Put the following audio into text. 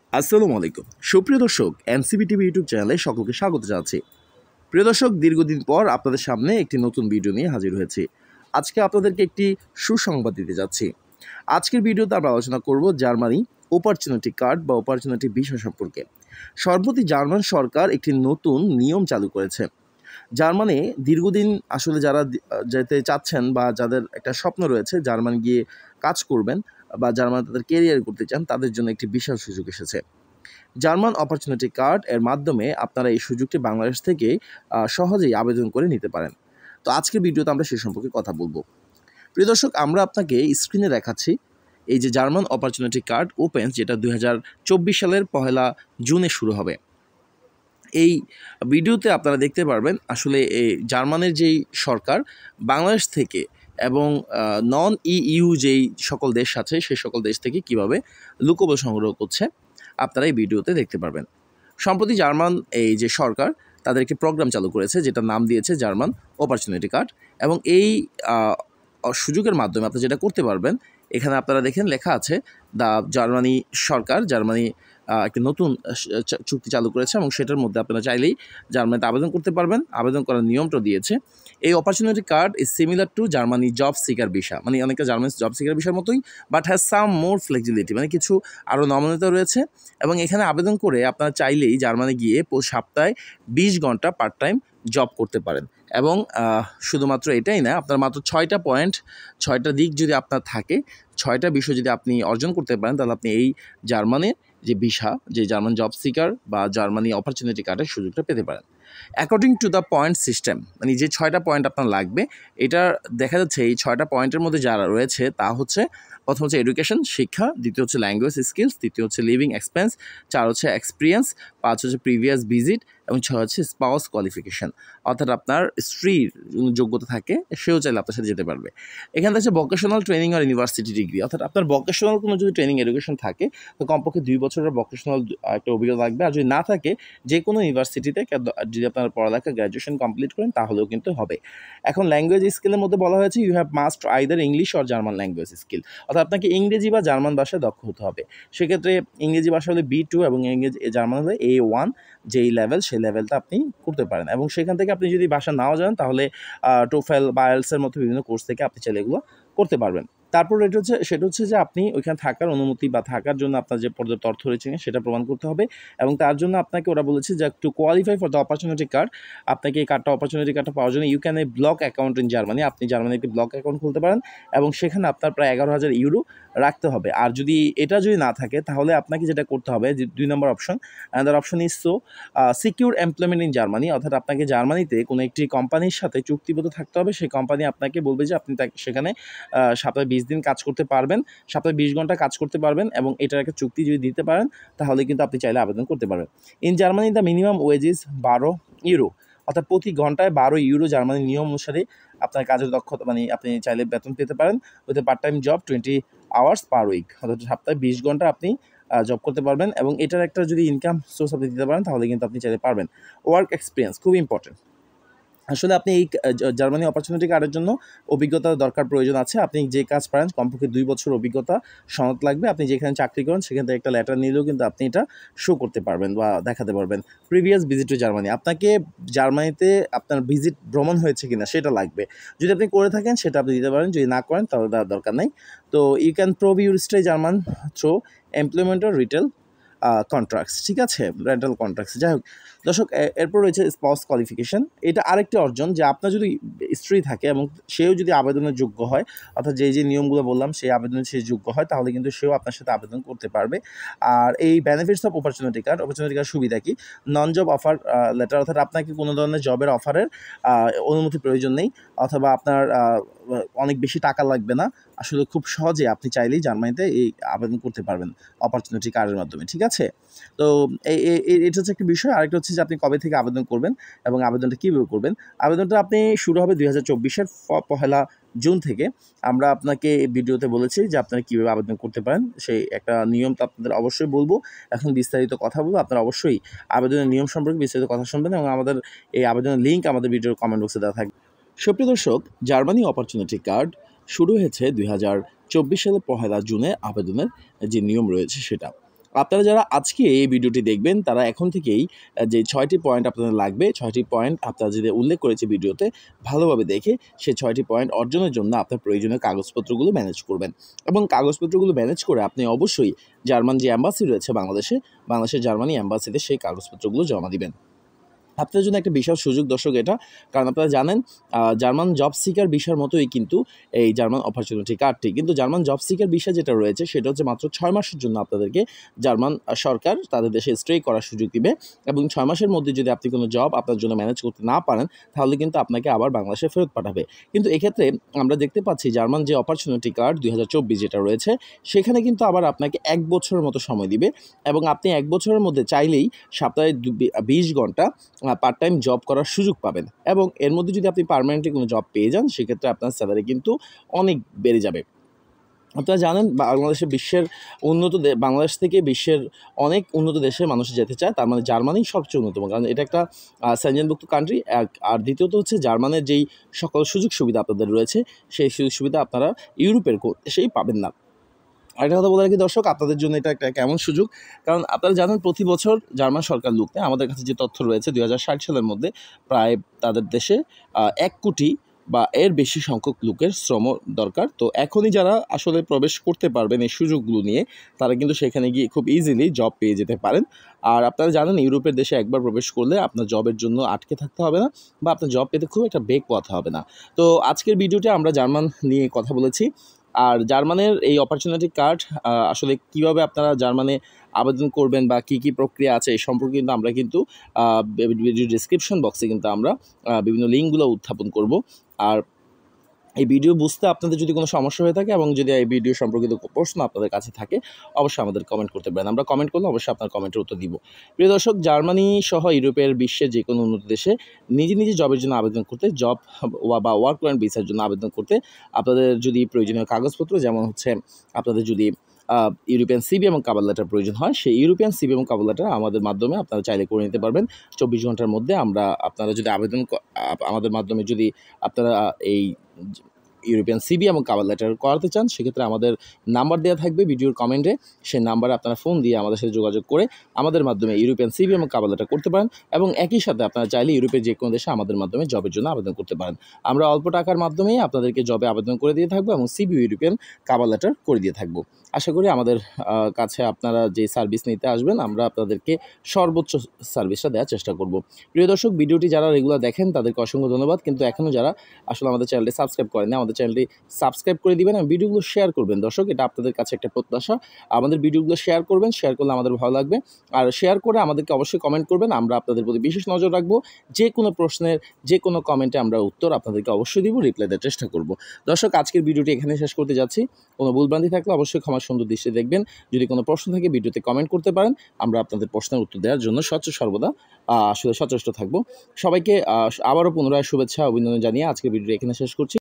আসসালামু আলাইকুম সুপ্রিয় দর্শক, এনসিবি টিভি ইউটিউব চ্যানেলে সকলকে স্বাগত জানাচ্ছি। প্রিয় দর্শক, দীর্ঘদিন পর আপনাদের সামনে একটি নতুন ভিডিও নিয়ে হাজির হয়েছি। আজকে আপনাদেরকে একটি সুসংবাদ দিতে যাচ্ছি। আজকের ভিডিওতে আমরা আলোচনা করব জার্মানি অপরচুনিটি কার্ড বা অপরচুনিটি ভিসা সম্পর্কে। সম্প্রতি জার্মান সরকার একটি নতুন নিয়ম চালু করেছে। জার্মানি দীর্ঘদিন আসলে যারা যেতে চাচ্ছেন বা যাদের একটা স্বপ্ন রয়েছে জার্মান গিয়ে কাজ করবেন বা জার্মান তাদের কেরিয়ার করতে চান, তাদের জন্য একটি বিশাল সুযোগ এসেছে। জার্মান অপরচুনিটি কার্ড এর মাধ্যমে আপনারা এই সুযোগটি বাংলাদেশ থেকে সহজেই আবেদন করে নিতে পারেন। তো আজকের ভিডিওতে আমরা সে সম্পর্কে কথা বলবো। প্রিয় দর্শক, আমরা আপনাকে স্ক্রিনে দেখাচ্ছি এই যে জার্মান অপরচুনিটি কার্ড ওপেন, যেটা 2024 সালের 1 জুনে শুরু হবে। এই ভিডিওতে আপনারা দেখতে পারবেন আসলে এই জার্মানের যেই সরকার বাংলাদেশ থেকে এবং নন ইইউ যেই সকল দেশ আছে সেই সকল দেশ থেকে কিভাবে লোকবল সংগ্রহ করছে আপনারা এই ভিডিওতে দেখতে পারবেন। সম্প্রতি জার্মান এই যে সরকার তাদের একটি প্রোগ্রাম চালু করেছে যেটা নাম দিয়েছে জার্মান অপরচুনিটি কার্ড, এবং এই সুযোগের মাধ্যমে আপনি যেটা করতে পারবেন, এখানে আপনারা দেখেন লেখা আছে জার্মানি সরকার জার্মানি একটি নতুন চুক্তি চালু করেছে এবং সেটার মধ্যে আপনারা চাইলেই জার্মানিতে আবেদন করতে পারবেন। আবেদন করার নিয়মটা দিয়েছে। এই opportunity card is similar to Germany job seeker visa, মানে অনেকটা জার্মানি জব সিকার ভিসার মতোই, but has some more flexibility, মানে কিছু আরও নমনীয়তা রয়েছে। এবং এখানে আবেদন করে আপনারা চাইলেই জার্মানি গিয়ে সপ্তাহে 20 ঘন্টা পার্ট টাইম জব করতে পারেন। এবং শুধুমাত্র এটাই না, আপনার মাত্র 6টা দিক যদি আপনার থাকে, 6টা বিষয় যদি আপনি অর্জন করতে পারেন, তাহলে আপনি এই জার্মানির যে ভিসা, যে জার্মান জব সিকার বা জার্মানি অপরচুনিটি কার্ডের সুযোগটা পেতে পারেন। According to the point system, মানে যে 6টা পয়েন্ট আপনার লাগবে, এটা দেখা যাচ্ছে এই 6টা পয়েন্টের মধ্যে যারা রয়েছে তা হচ্ছে, প্রথম হচ্ছে এডুকেশন শিক্ষা, দ্বিতীয় হচ্ছে ল্যাঙ্গুয়েজ স্কিলস, তৃতীয় হচ্ছে লিভিং এক্সপেন্স, 4 হচ্ছে এক্সপিরিয়েন্স, 5 হচ্ছে প্রিভিয়াস ভিজিট, এবং 6 হচ্ছে স্পাউস কোয়ালিফিকেশন। অর্থাৎ আপনার স্ত্রীর যোগ্যতা থাকে, সেও চাইলে আপনার সাথে যেতে পারবে। এখানে হচ্ছে ভোকেশনাল ট্রেনিং আর ইউনিভার্সিটি ডিগ্রি, অর্থাৎ আপনার ভোকেশনাল কোনো যদি ট্রেনিং এডুকেশন থাকে তো কমপক্ষে 2 বছরের ভোকেশনাল একটা অভিজ্ঞতা লাগবে। আর যদি না থাকে, যে কোনো ইউনিভার্সিটিতে যদি আপনার পড়ালেখা গ্র্যাজুয়েশন কমপ্লিট করেন তাহলেও কিন্তু হবে। এখন ল্যাঙ্গুয়েজ স্কিলের মধ্যে বলা হয়েছে you have must either English or German language skill, অর্থাৎ আপনাকে ইংরেজি বা জার্মান ভাষায় দক্ষ হতে হবে। সেক্ষেত্রে ইংরেজি ভাষা হলে B2 এবং জার্মান হলে A1, যেই লেভেল সেই লেভেলটা আপনি করতে পারেন। এবং সেখান থেকে আপনি যদি ভাষা নাও জানেন তাহলে টোফেল বা আইএলটিএসের মতো বিভিন্ন কোর্স থেকে আপনি চাইলে এগুলো করতে পারবেন। তারপর সেটা হচ্ছে যে আপনি ওইখানে থাকার অনুমতি বা থাকার জন্য আপনার যে পর্যাপ্ত অর্থ রয়েছে সেটা প্রমাণ করতে হবে। এবং তার জন্য আপনাকে ওরা বলেছে যে to qualify for the opportunity card, আপনাকে এই অপরচুনিটি কার্ডটা পাওয়ার জন্য you can a block account in Germany, আপনি জার্মানি একটি ব্লক অ্যাকাউন্ট খুলতে পারেন এবং সেখানে আপনার প্রায় 11,000 ইউরো রাখতে হবে। আর যদি এটা যদি না থাকে তাহলে আপনাকে যেটা করতে হবে, যে 2 নম্বর option, another option is secure employment in Germany, অর্থাৎ আপনাকে জার্মানিতে কোনো একটি কোম্পানির সাথে চুক্তিবদ্ধ থাকতে হবে। সেই কোম্পানি আপনাকে বলবে যে আপনি সেখানে সপ্তাহে 20 দিন কাজ করতে পারবেন, সপ্তাহে 20 ঘন্টা কাজ করতে পারবেন, এবং এটার একটা চুক্তি যদি দিতে পারেন তাহলে কিন্তু আপনি চাইলে আবেদন করতে পারবেন। In Germany the minimum wage is 12 euro, অর্থাৎ প্রতি ঘন্টায় 12 ইউরো জার্মানির নিয়ম অনুসারে আপনার কাজের দক্ষতা, মানে আপনি চাইলে বেতন পেতে পারেন। With part time job 20 hours per week, অর্থাৎ সপ্তাহে 20 ঘন্টা আপনি জব করতে পারবেন। এবং এটার একটা যদি ইনকাম সোর্স আপনি দিতে পারেন তাহলে কিন্তু আপনি চাইলে পারবেন। ওয়ার্ক এক্সপিরিয়েন্স খুব ইম্পর্টেন্ট। আসলে আপনি এই জার্মানি অপরচুনিটি কার্ডের জন্য অভিজ্ঞতার দরকার প্রয়োজন আছে। আপনি যে কাজ পারেন কমপক্ষে 2 বছর অভিজ্ঞতা সনদ লাগবে। আপনি যেখানে চাকরি করেন সেখান থেকে একটা লেটার নিলেও কিন্তু আপনি এটা শো করতে পারবেন বা দেখাতে পারবেন। প্রিভিয়াস ভিজিট টু জার্মানি, আপনাকে জার্মানিতে আপনার ভ্রমণ হয়েছে কিনা সেটা লাগবে। যদি আপনি করে থাকেন সেটা আপনি দিতে পারেন, যদি না করেন তাহলে দেওয়ার দরকার নেই। তো you can prove your stay German through employment or retail contracts, ঠিক আছে, রেন্টাল কন্ট্রাক্টস। যাই হোক দর্শক, এরপর রয়েছে স্পাউস কোয়ালিফিকেশন। এটা আরেকটি অর্জন যে আপনার যদি স্ত্রী থাকে এবং সেও যদি আবেদনের যোগ্য হয়, অর্থাৎ যে নিয়মগুলো বললাম সেই আবেদনের সে যোগ্য হয়, তাহলে কিন্তু সেও আপনার সাথে আবেদন করতে পারবে। আর এই বেনিফিটস অফ অপরচুনিটি কার্ড সুবিধা কি, নন জব অফার লেটার, অর্থাৎ আপনাকে কোনো ধরনের জবের অফারের অনুমতি প্রয়োজন নেই, অথবা আপনার অনেক বেশি টাকা লাগবে না। আসলে খুব সহজে আপনি চাইলেই জার্মানিতে এই আবেদন করতে পারবেন অপরচুনিটি কার্ডের মাধ্যমে, ঠিক আছে। তো এটা হচ্ছে একটা বিষয়। আরেকটা হচ্ছে যে আপনি কবে থেকে আবেদন করবেন এবং আবেদনটা কীভাবে করবেন। আবেদনটা আপনি শুরু হবে 2024-এর 1 জুন থেকে। আমরা আপনাকে এই ভিডিওতে বলেছি যে আপনারা কীভাবে আবেদন করতে পারেন, সেই একটা নিয়ম তো আপনাদের অবশ্যই বলবো। এখন বিস্তারিত কথা বলবো, আপনারা অবশ্যই আবেদনের নিয়ম সম্পর্কে বিস্তারিত কথা শুনবেন এবং আমাদের এই আবেদনের লিঙ্ক আমাদের ভিডিওর কমেন্ট বক্সে দেওয়া থাকবে। সুপ্রিয় দর্শক, জার্মানি অপরচুনিটি কার্ড শুরু হয়েছে 2024 সালের 1 জুনে আবেদনের যে নিয়ম রয়েছে সেটা। আপনারা যারা আজকে এই ভিডিওটি দেখবেন তারা এখন থেকেই যে 6টি পয়েন্ট আপনাদের লাগবে, 6টি পয়েন্ট আপনারা যেটা উল্লেখ করেছি ভিডিওতে ভালোভাবে দেখে সেই 6টি পয়েন্ট অর্জনের জন্য আপনার প্রয়োজনীয় কাগজপত্রগুলো ম্যানেজ করবেন। এবং কাগজপত্রগুলো ম্যানেজ করে আপনি অবশ্যই জার্মান যে অ্যাম্বাসি রয়েছে বাংলাদেশের জার্মানি অ্যাম্বাসিতে সেই কাগজপত্রগুলো জমা দিবেন। আপনাদের জন্য একটা বিশাল সুযোগ দর্শক এটা, কারণ আপনারা জানেন জার্মান জব সিকার ভিসার মতোই কিন্তু এই জার্মান অপরচুনিটি কার্ডটি, কিন্তু জার্মান জব সিকার ভিসা যেটা রয়েছে সেটা হচ্ছে মাত্র 6 মাসের জন্য আপনাদেরকে জার্মান সরকার তাদের দেশে স্টে করার সুযোগ দিবে। এবং 6 মাসের মধ্যে যদি আপনি কোনো জব আপনার জন্য ম্যানেজ করতে না পারেন তাহলে কিন্তু আপনাকে আবার বাংলাদেশে ফেরত পাঠাবে। কিন্তু এক্ষেত্রে আমরা দেখতে পাচ্ছি জার্মান যে অপরচুনিটি কার্ড 2024 যেটা রয়েছে সেখানে কিন্তু আবার আপনাকে 1 বছরের মতো সময় দিবে এবং আপনি 1 বছরের মধ্যে চাইলেই সপ্তাহে 20 ঘন্টা পার্ট টাইম জব করার সুযোগ পাবেন। এবং এর মধ্যে যদি আপনি পার্মানেন্টলি কোনো জব পেয়ে যান সেক্ষেত্রে আপনার স্যালারি কিন্তু অনেক বেড়ে যাবে। আপনারা জানেন বাংলাদেশ থেকে বিশ্বের অনেক উন্নত দেশে মানুষ যেতে চায়, তার মানে জার্মানি সবচেয়ে অন্যতম, কারণ এটা একটা সেনজেনভুক্ত কান্ট্রি। আর দ্বিতীয়ত হচ্ছে জার্মানের যেই সকল সুযোগ সুবিধা আপনাদের রয়েছে সেই সুযোগ সুবিধা আপনারা ইউরোপের দেশেই পাবেন না। আরেকটা কথা বলে রাখি দর্শক, আপনাদের জন্য এটা একটা কেমন সুযোগ, কারণ আপনারা জানেন প্রতি বছর জার্মান সরকার লোক নেয়। আমাদের কাছে যে তথ্য রয়েছে 2060 সালের মধ্যে প্রায় তাদের দেশে 1 কোটি বা এর বেশি সংখ্যক লোকের শ্রম দরকার। তো এখনই যারা আসলে প্রবেশ করতে পারবেন এই সুযোগগুলো নিয়ে তারা কিন্তু সেখানে গিয়ে খুব ইজিলি জব পেয়ে যেতে পারেন। আর আপনারা জানেন ইউরোপের দেশে একবার প্রবেশ করলে আপনার জবের জন্য আটকে থাকতে হবে না বা আপনার জব পেতে খুব একটা বেগ পোহাতে হবে না। তো আজকের ভিডিওতে আমরা জার্মান নিয়ে কথা বলেছি। আর জার্মানের এই অপরচুনিটি কার্ড আসলে কিভাবে আপনারা জার্মানে আবেদন করবেন বা কী কী প্রক্রিয়া আছে এই সম্পর্কে কিন্তু আমরা কিন্তু ভিডিও ডিসক্রিপশন বক্সে কিন্তু আমরা বিভিন্ন লিঙ্কগুলো উত্থাপন করব। আর এই ভিডিও বুঝতে আপনাদের যদি কোনো সমস্যা হয়ে থাকে এবং যদি এই ভিডিও সম্পর্কিত প্রশ্ন আপনাদের কাছে থাকে অবশ্যই আমাদের কমেন্ট করতে পারেন। আমরা কমেন্ট করলে অবশ্যই আপনার কমেন্টের উত্তর দিব। প্রিয় দর্শক, জার্মানি সহ ইউরোপের বিশ্বের যে কোনো উন্নত দেশে নিজে জবের জন্য আবেদন করতে বা ওয়ার্ক পয়েন্ট ভিসার জন্য আবেদন করতে আপনাদের যদি প্রয়োজনীয় কাগজপত্র যেমন হচ্ছে আপনাদের যদি ইউরোপিয়ান সিবি এবং কাভার লেটার প্রয়োজন হয় সেই ইউরোপিয়ান সিবি এবং কাভার লেটার আমাদের মাধ্যমে আপনারা চাইলে করে নিতে পারবেন 24 ঘন্টার মধ্যে। আপনারা যদি আমাদের মাধ্যমে যদি আপনারা এই ইউরোপিয়ান সিবি এবং কাভার লেটার করাতে চান সেক্ষেত্রে আমাদের নাম্বার দেওয়া থাকবে ভিডিওর কমেন্টে, সেই নাম্বারে আপনারা ফোন দিয়ে আমাদের সাথে যোগাযোগ করে আমাদের মাধ্যমে ইউরোপিয়ান সিবি এবং কাভার লেটার করতে পারেন। এবং একই সাথে আপনারা চাইলে ইউরোপের যে কোনো দেশে আমাদের মাধ্যমে জবের জন্য আবেদন করতে পারেন। আমরা অল্প টাকার মাধ্যমেই আপনাদেরকে জবে আবেদন করে দিয়ে থাকবো এবং সিবি ইউরোপিয়ান কাভার লেটার করে দিয়ে থাকবো। আশা করি আমাদের কাছে আপনারা যে সার্ভিস নিতে আসবেন আমরা আপনাদেরকে সর্বোচ্চ সার্ভিসটা দেওয়ার চেষ্টা করব। প্রিয় দর্শক, ভিডিওটি যারা রেগুলার দেখেন তাদেরকে অসংখ্য ধন্যবাদ, কিন্তু এখনও যারা আসলে আমাদের চ্যানেলটি সাবস্ক্রাইব করেন আমাদের চ্যানেলটি সাবস্ক্রাইব করে দিবেন এবং ভিডিওগুলো শেয়ার করবেন। দর্শক, এটা আপনাদের কাছে একটা প্রত্যাশা, আমাদের ভিডিওগুলো শেয়ার করবেন, শেয়ার করলে আমাদের ভালো লাগবে। আর শেয়ার করে আমাদেরকে অবশ্যই কমেন্ট করবেন, আমরা আপনাদের প্রতি বিশেষ নজর রাখবো। যে কোনো প্রশ্নের যে কোনো কমেন্টে আমরা উত্তর আপনাদেরকে অবশ্যই দিব, রিপ্লাই দেওয়ার চেষ্টা করব। দর্শক, আজকের ভিডিওটি এখানে শেষ করতে যাচ্ছি। কোনো ভুলভ্রান্তি থাকলে অবশ্যই ক্ষমা সুন্দর দৃষ্টি দেখবেন। যদি কোনো প্রশ্ন থাকে ভিডিওতে কমেন্ট করতে পারেন, আমরা আপনাদের প্রশ্নের উত্তর দেওয়ার জন্য সর্বদা আসলে সচেষ্ট থাকবো। সবাইকে আবারও পুনরায় শুভেচ্ছা অভিনন্দন জানিয়ে আজকের ভিডিওটি এখানে শেষ করছি।